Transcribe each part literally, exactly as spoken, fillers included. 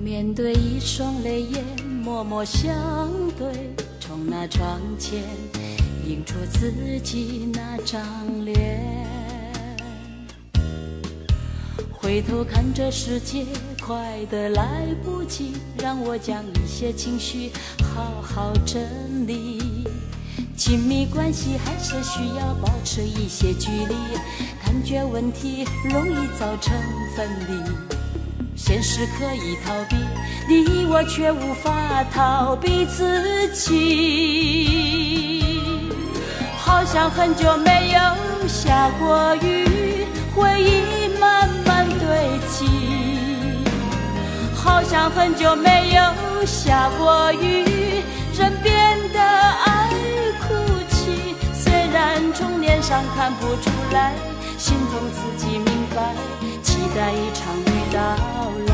面对一双泪眼，默默相对，从那窗前映出自己那张脸。回头看这世界，快得来不及，让我将一些情绪好好整理。亲密关系还是需要保持一些距离，感觉问题容易造成分离。现实可以逃避，你我却无法逃避自己。好像很久没有下过雨，回忆慢慢堆积。好像很久没有下过雨，人变得爱哭泣。虽然从脸上看不出来，心痛自己明白，期待一场雨到来。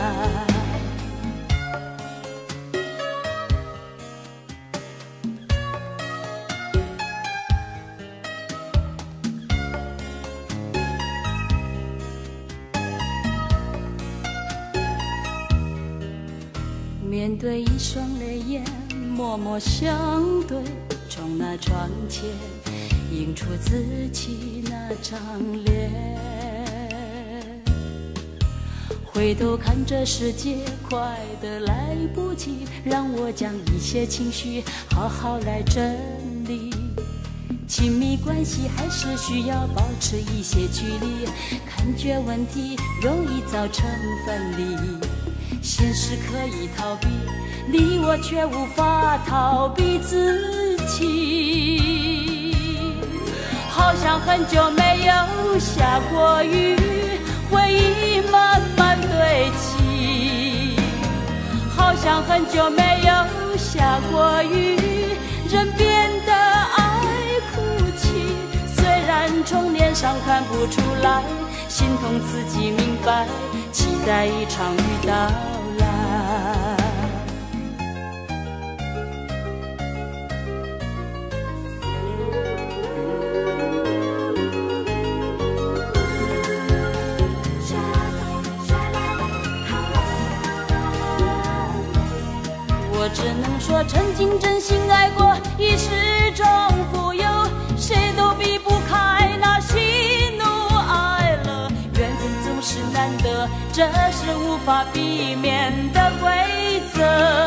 面对一双泪眼，默默相对，从那窗前映出自己那张脸。回头看这世界，快得来不及，让我将一些情绪好好来整理。亲密关系还是需要保持一些距离，感觉问题容易造成分离。现实可以逃避，你我却无法逃避自己。好像很久没有下过雨，回忆慢慢堆积。好像很久没有下过雨，人变得爱哭泣。虽然从脸上看不出来，心痛自己明白，期待一场雨到来。我只能说，曾经真心爱过，一世中富有，谁都避不开那喜怒哀乐。缘分总是难得，这是无法避免的规则。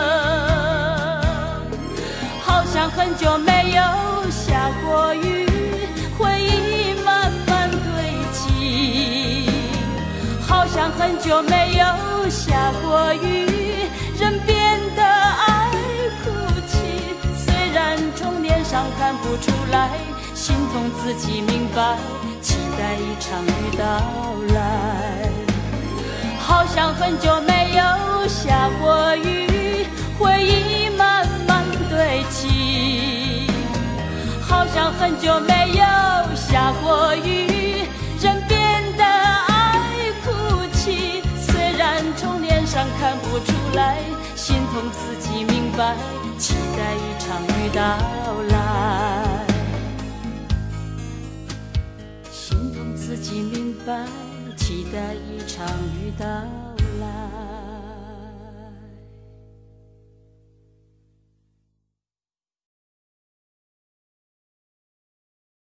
好像很久没有下过雨，回忆慢慢堆积。好像很久没有下过雨，人变得爱哭泣。虽然从脸上看不出来，心痛自己明白，期待一场雨到来。好像很久没有下过雨，回忆慢慢堆积。好像很久没有下过雨，人变得爱哭泣。虽然从脸上看不出来，心痛自己明白，期待一场雨到来。心痛自己明白，期待一场雨到来。